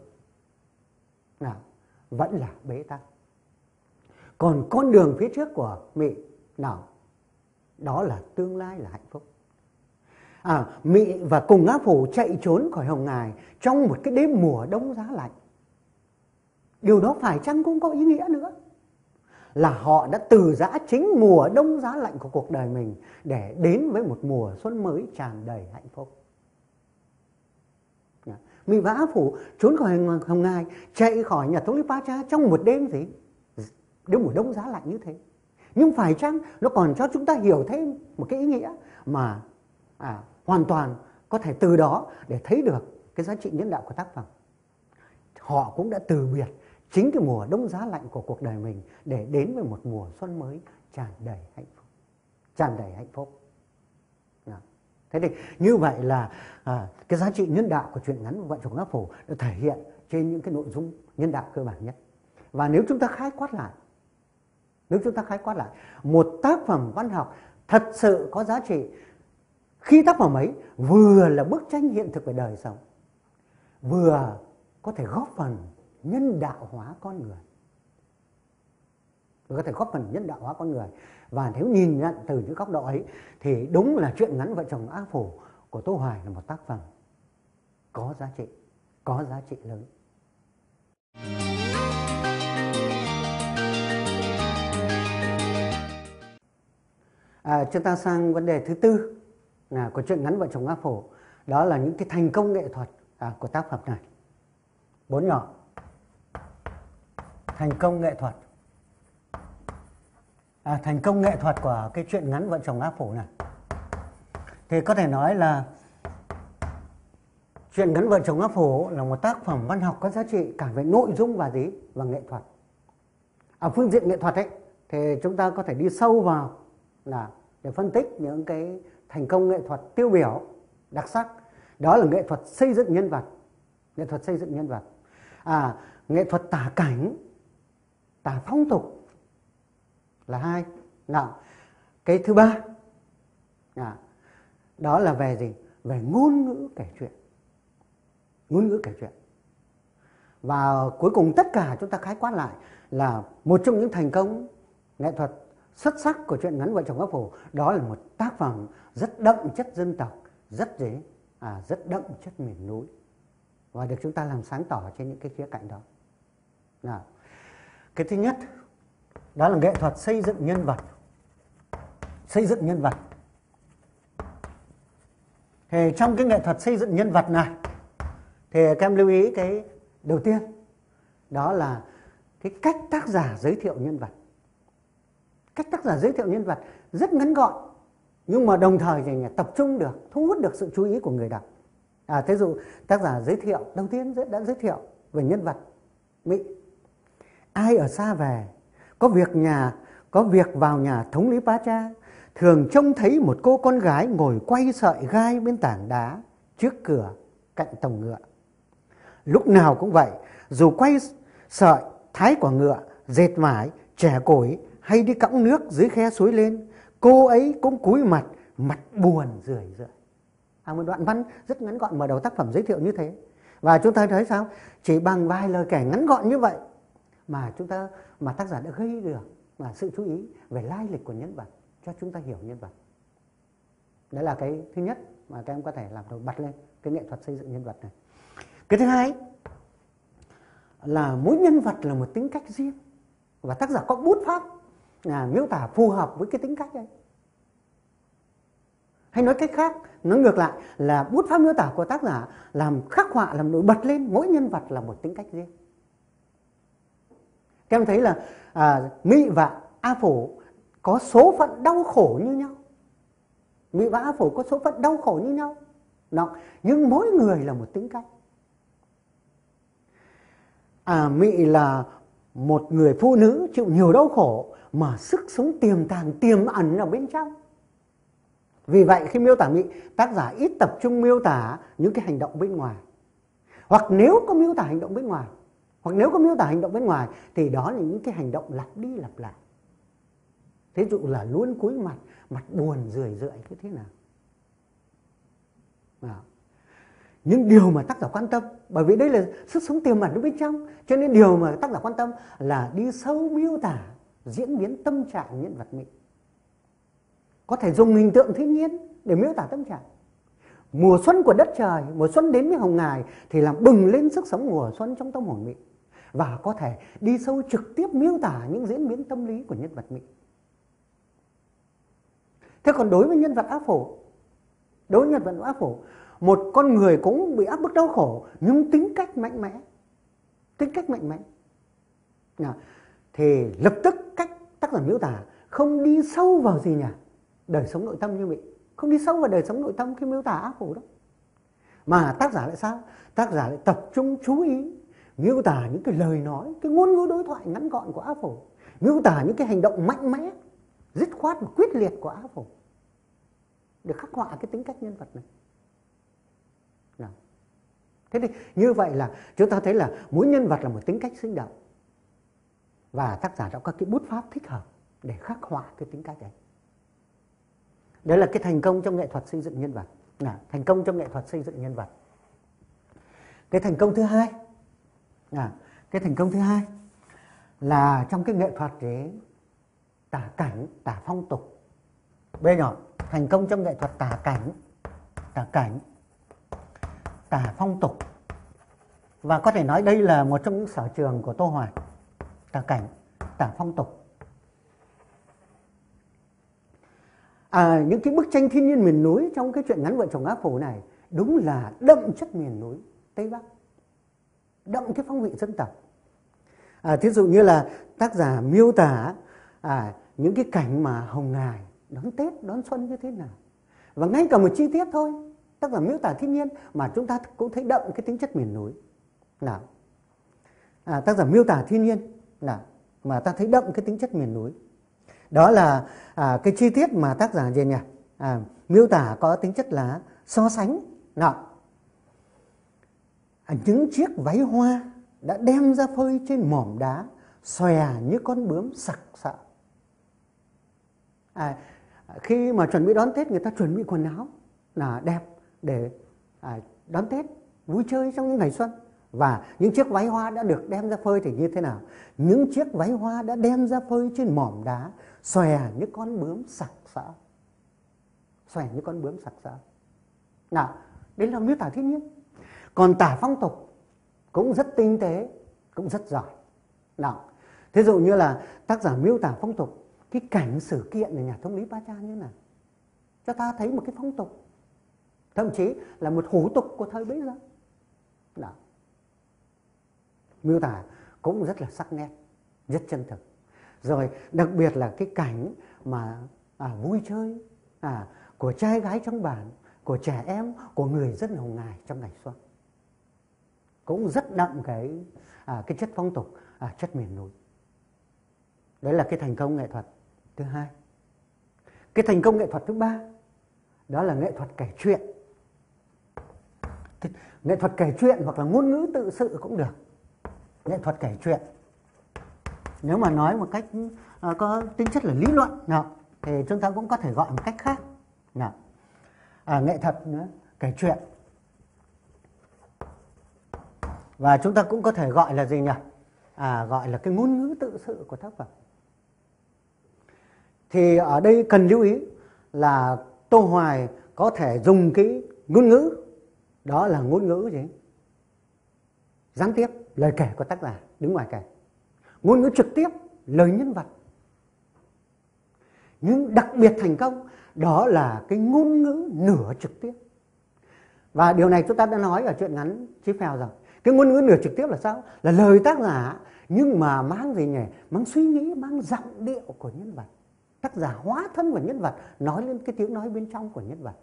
vẫn là bế tắc. Còn con đường phía trước của Mị đó là tương lai, là hạnh phúc. Mị và cùng Ác Phủ chạy trốn khỏi Hồng Ngài trong một cái đêm mùa đông giá lạnh. Điều đó phải chăng cũng có ý nghĩa nữa, là họ đã từ giã chính mùa đông giá lạnh của cuộc đời mình để đến với một mùa xuân mới tràn đầy hạnh phúc. Mị và Ác Phủ trốn khỏi Hồng Ngài, chạy khỏi nhà thống lý Pacha trong một đêm gì? Đêm mùa đông giá lạnh như thế. Nhưng phải chăng nó còn cho chúng ta hiểu thêm một cái ý nghĩa mà hoàn toàn có thể từ đó để thấy được cái giá trị nhân đạo của tác phẩm. Họ cũng đã từ biệt chính cái mùa đông giá lạnh của cuộc đời mình để đến với một mùa xuân mới tràn đầy hạnh phúc. Thế thì như vậy là cái giá trị nhân đạo của truyện ngắn Vợ Chồng Ác Phủ được thể hiện trên những cái nội dung nhân đạo cơ bản nhất. Và nếu chúng ta khái quát lại, một tác phẩm văn học thật sự có giá trị khi tác phẩm ấy vừa là bức tranh hiện thực về đời sống, vừa có thể góp phần nhân đạo hóa con người. Và nếu nhìn nhận từ những góc độ ấy thì đúng là truyện ngắn Vợ Chồng Ác Phủ của Tô Hoài là một tác phẩm có giá trị lớn. Chúng ta sang vấn đề thứ tư của truyện ngắn Vợ chồng Ác Phổ. Đó là những cái thành công nghệ thuật của tác phẩm này. 4 nhỏ. Thành công nghệ thuật. Thành công nghệ thuật của cái truyện ngắn Vợ chồng Ác Phổ này. Thì có thể nói là truyện ngắn Vợ chồng Ác Phổ là một tác phẩm văn học có giá trị cả về nội dung và nghệ thuật. Ở phương diện nghệ thuật ấy thì chúng ta có thể đi sâu vào để phân tích những cái thành công nghệ thuật tiêu biểu đặc sắc. Đó là nghệ thuật xây dựng nhân vật. Nghệ thuật xây dựng nhân vật. Nghệ thuật tả cảnh, tả phong tục là 2. Cái thứ 3 đó là về gì? Về ngôn ngữ kể chuyện. Ngôn ngữ kể chuyện. Và cuối cùng tất cả chúng ta khái quát lại là một trong những thành công nghệ thuật xuất sắc của truyện ngắn Vợ chồng Ác Phổ, đó là một tác phẩm rất đậm chất dân tộc, rất đậm chất miền núi, và được chúng ta làm sáng tỏ trên những cái khía cạnh đó. Cái thứ nhất đó là nghệ thuật xây dựng nhân vật. Xây dựng nhân vật. Thì trong cái nghệ thuật xây dựng nhân vật này thì các em lưu ý cái đầu tiên, đó là cái cách tác giả giới thiệu nhân vật. Cách tác giả giới thiệu nhân vật rất ngắn gọn, nhưng mà đồng thời thì tập trung được, thu hút được sự chú ý của người đọc. Thí dụ tác giả giới thiệu, đầu tiên đã giới thiệu về nhân vật Mỹ. Ai ở xa về, có việc vào nhà thống lý Pá Cha, thường trông thấy một cô con gái ngồi quay sợi gai bên tảng đá trước cửa cạnh tòng ngựa. Lúc nào cũng vậy, dù quay sợi, thái quả ngựa, dệt vải, chẻ củi hay đi cõng nước dưới khe suối lên, cô ấy cũng cúi mặt buồn rười rượi. Một đoạn văn rất ngắn gọn mở đầu tác phẩm giới thiệu như thế. Và chúng ta thấy sao? Chỉ bằng vài lời kể ngắn gọn như vậy mà tác giả đã gây được sự chú ý về lai lịch của nhân vật, cho chúng ta hiểu nhân vật. Đấy là cái thứ nhất mà các em có thể làm nổi bật lên cái nghệ thuật xây dựng nhân vật này. Cái thứ hai là mỗi nhân vật là một tính cách riêng, và tác giả có bút pháp miêu tả phù hợp với cái tính cách ấy. Hay nói cách khác, nói ngược lại là bút pháp miêu tả của tác giả làm khắc họa, làm nổi bật lên mỗi nhân vật là một tính cách riêng. Các em thấy là Mỹ và A Phổ có số phận đau khổ như nhau. Mỹ và A Phổ có số phận đau khổ như nhau. Nhưng mỗi người là một tính cách. Mỹ là một người phụ nữ chịu nhiều đau khổ mà sức sống tiềm tàng, tiềm ẩn ở bên trong. Vì vậy khi miêu tả Mỹ, tác giả ít tập trung miêu tả những cái hành động bên ngoài. Hoặc nếu có miêu tả hành động bên ngoài, thì đó là những cái hành động lặp đi lặp lại. Thí dụ là luôn cúi mặt buồn rười rượi như thế nào. Nhưng điều mà tác giả quan tâm, bởi vì đây là sức sống tiềm ẩn ở bên trong, cho nên điều mà tác giả quan tâm là đi sâu miêu tả diễn biến tâm trạng nhân vật Mỹ. Có thể dùng hình tượng thiên nhiên để miêu tả tâm trạng. Mùa xuân của đất trời, mùa xuân đến với hồng ngài thì làm bừng lên sức sống mùa xuân trong tâm hồn Mỹ. Và có thể đi sâu trực tiếp miêu tả những diễn biến tâm lý của nhân vật Mỹ. Thế còn đối với nhân vật Ác Phổ, một con người cũng bị áp bức đau khổ nhưng tính cách mạnh mẽ. Thì lập tức cách tác giả miêu tả không đi sâu vào đời sống nội tâm như vậy, không đi sâu vào đời sống nội tâm khi miêu tả Ác Phổ đó, mà tác giả lại sao? Tác giả lại tập trung chú ý miêu tả những cái lời nói, cái ngôn ngữ đối thoại ngắn gọn của Ác Phổ, miêu tả những cái hành động mạnh mẽ, dứt khoát và quyết liệt của Ác Phổ, để khắc họa cái tính cách nhân vật này. Thế thì như vậy là chúng ta thấy là mỗi nhân vật là một tính cách sinh động, và tác giả đã có cái bút pháp thích hợp để khắc họa cái tính cách đấy. Đấy là cái thành công trong nghệ thuật xây dựng nhân vật. Thành công trong nghệ thuật xây dựng nhân vật. Cái thành công thứ hai là trong cái nghệ thuật để tả cảnh, tả phong tục. Bây giờ thành công trong nghệ thuật tả cảnh, tả phong tục. Và có thể nói đây là một trong những sở trường của Tô Hoài. Tả cảnh, tả phong tục. Những cái bức tranh thiên nhiên miền núi trong cái truyện ngắn Vợ chồng Á Phổ này đúng là đậm chất miền núi Tây Bắc, đậm cái phong vị dân tộc. Thí dụ như là tác giả miêu tả những cái cảnh mà hồng ngài đón Tết, đón xuân như thế nào. Và ngay cả một chi tiết thôi, tác giả miêu tả thiên nhiên mà chúng ta cũng thấy đậm cái tính chất miền núi. Nào, tác giả miêu tả thiên nhiên mà ta thấy đậm cái tính chất miền núi. Đó là cái chi tiết mà tác giả gì nhỉ? Miêu tả có tính chất là so sánh. Nào, những chiếc váy hoa đã đem ra phơi trên mỏm đá, xòe như con bướm sặc sỡ. Khi mà chuẩn bị đón Tết, người ta chuẩn bị quần áo đẹp để đón Tết, vui chơi trong những ngày xuân. Và những chiếc váy hoa đã được đem ra phơi thì như thế nào? Những chiếc váy hoa đã đem ra phơi trên mỏm đá, xòe như con bướm sặc sỡ. Xòe như con bướm sặc sỡ. Nào, đấy là miêu tả thiên nhiên. Còn tả phong tục cũng rất tinh tế, cũng rất giỏi. Nào, thí dụ như là tác giả miêu tả phong tục cái cảnh sự kiện ở nhà thống lý Pa Cha như thế nào, cho ta thấy một cái phong tục, thậm chí là một hủ tục của thời bấy giờ. Nào, miêu tả cũng rất là sắc nét, rất chân thực. Rồi đặc biệt là cái cảnh mà vui chơi của trai gái trong bản, của trẻ em, của người dân hồng ngài trong ngày xuân, cũng rất đậm cái chất phong tục, chất miền núi. Đấy là cái thành công nghệ thuật thứ hai. Cái thành công nghệ thuật thứ ba đó là nghệ thuật kể chuyện. Nghệ thuật kể chuyện hoặc là ngôn ngữ tự sự cũng được. Nghệ thuật kể chuyện, nếu mà nói một cách có tính chất là lý luận thì chúng ta cũng có thể gọi một cách khác. Nghệ thuật kể chuyện, và chúng ta cũng có thể gọi là gì nhỉ? Gọi là cái ngôn ngữ tự sự của tác phẩm. Thì ở đây cần lưu ý là Tô Hoài có thể dùng cái ngôn ngữ, đó là ngôn ngữ gì? Gián tiếp, lời kể của tác giả đứng ngoài kể. Ngôn ngữ trực tiếp, lời nhân vật. Nhưng đặc biệt thành công đó là cái ngôn ngữ nửa trực tiếp. Và điều này chúng ta đã nói ở truyện ngắn Chí Phèo rồi. Cái ngôn ngữ nửa trực tiếp là sao? Là lời tác giả nhưng mà mang gì nhỉ? Mang suy nghĩ, mang giọng điệu của nhân vật. Tác giả hóa thân vào nhân vật, nói lên cái tiếng nói bên trong của nhân vật.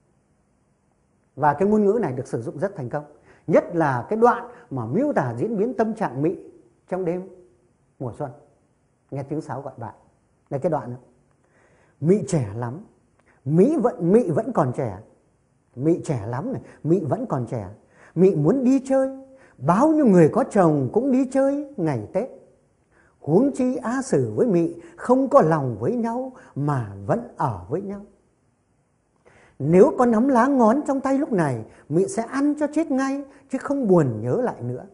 Và cái ngôn ngữ này được sử dụng rất thành công. Nhất là cái đoạn mà miêu tả diễn biến tâm trạng Mị trong đêm mùa xuân, nghe tiếng sáo gọi bạn. Đây cái đoạn nữa. Mị trẻ lắm, Mị vẫn còn trẻ. Mị trẻ lắm này, Mị vẫn còn trẻ. Mị muốn đi chơi, bao nhiêu người có chồng cũng đi chơi ngày Tết. Huống chi A Sử với Mị không có lòng với nhau mà vẫn ở với nhau. Nếu có nắm lá ngón trong tay lúc này, Mị sẽ ăn cho chết ngay, chứ không buồn nhớ lại nữa.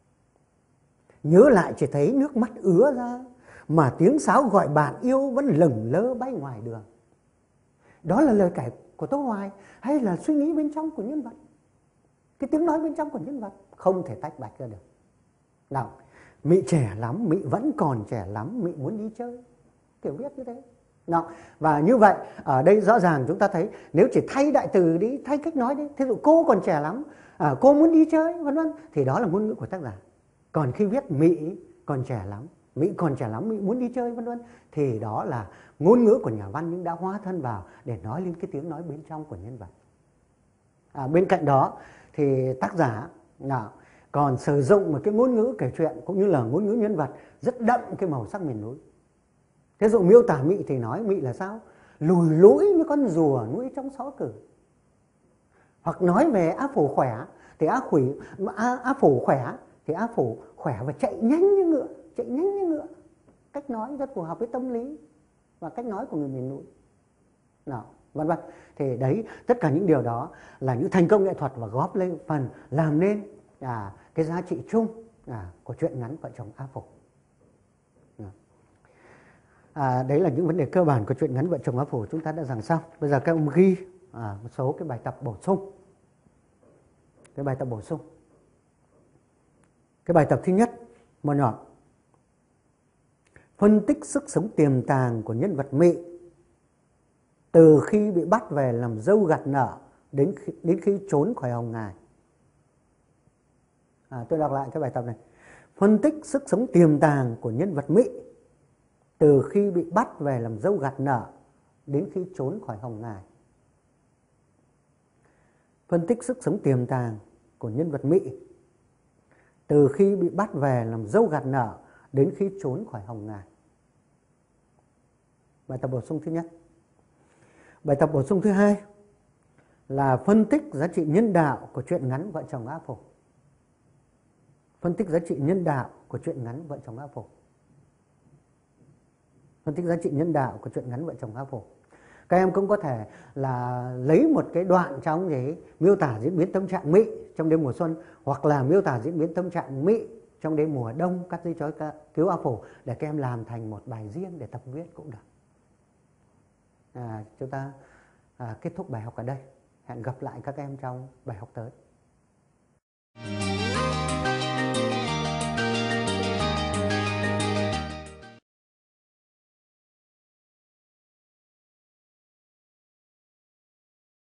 Nhớ lại chỉ thấy nước mắt ứa ra, mà tiếng sáo gọi bạn yêu vẫn lừng lơ bay ngoài đường. Đó là lời kể của Tô Hoài, hay là suy nghĩ bên trong của nhân vật? Cái tiếng nói bên trong của nhân vật không thể tách bạch ra được. Nào, Mị trẻ lắm, Mị vẫn còn trẻ lắm, Mị muốn đi chơi. Kiểu viết như thế. Nào, và như vậy, ở đây rõ ràng chúng ta thấy, nếu chỉ thay đại từ đi, thay cách nói đi, thí dụ cô còn trẻ lắm, cô muốn đi chơi, vân vân, thì đó là ngôn ngữ của tác giả. Còn khi viết Mị còn trẻ lắm, Mị còn trẻ lắm, Mị muốn đi chơi, vân vân, thì đó là ngôn ngữ của nhà văn nhưng đã hóa thân vào để nói lên cái tiếng nói bên trong của nhân vật. Bên cạnh đó thì tác giả còn sử dụng một cái ngôn ngữ kể chuyện cũng như là ngôn ngữ nhân vật rất đậm cái màu sắc miền núi. Thế dụ miêu tả Mị thì nói Mị là sao? Lùi lũi như con rùa nuôi trong xó cử. Hoặc nói về Á Phổ khỏe thì Á Phổ khỏe thì Á Phổ khỏe và chạy nhanh như ngựa, chạy nhanh như ngựa. Cách nói rất phù hợp với tâm lý và cách nói của người miền núi. Vân vân. Thì đấy, tất cả những điều đó là những thành công nghệ thuật và góp lên phần làm nên cái giá trị chung của truyện ngắn Vợ chồng Á Phổ. Đấy là những vấn đề cơ bản của truyện ngắn Vợ chồng Á Phổ chúng ta đã giảng xong. Bây giờ các ông ghi một số cái bài tập bổ sung. Cái bài tập bổ sung. Cái bài tập thứ nhất, một nhỏ. Phân tích sức sống tiềm tàng của nhân vật Mị từ khi bị bắt về làm dâu gặt nợ đến khi trốn khỏi hồng ngài. Tôi đọc lại cái bài tập này. Phân tích sức sống tiềm tàng của nhân vật Mỹ từ khi bị bắt về làm dâu gặt nợ đến khi trốn khỏi hồng ngài. Phân tích sức sống tiềm tàng của nhân vật Mỹ từ khi bị bắt về làm dâu gặt nợ đến khi trốn khỏi hồng ngài. Bài tập bổ sung thứ nhất. Bài tập bổ sung thứ hai là phân tích giá trị nhân đạo của truyện ngắn Vợ chồng Áp Phổ. Phân tích giá trị nhân đạo của truyện ngắn Vợ chồng Áp Phổ. Phân tích giá trị nhân đạo của truyện ngắn Vợ chồng Áp Phổ. Các em cũng có thể là lấy một cái đoạn trong miêu tả diễn biến tâm trạng Mỹ trong đêm mùa xuân, hoặc là miêu tả diễn biến tâm trạng Mỹ trong đêm mùa đông cắt dây trói cứu Áp Phổ, để các em làm thành một bài riêng để tập viết cũng được. Chúng ta kết thúc bài học ở đây. Hẹn gặp lại các em trong bài học tới.